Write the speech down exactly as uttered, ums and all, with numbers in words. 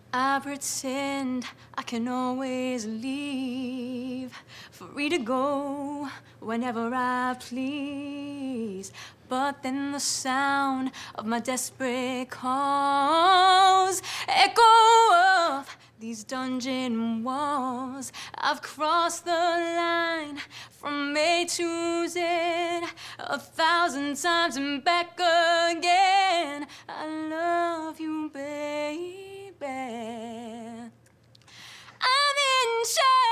I pretend I can always leave, free to go whenever I please. But then the sound of my desperate calls echo off these dungeon walls. I've crossed the line from A to Z a thousand times and back again. I love you, baby. I'm in charge.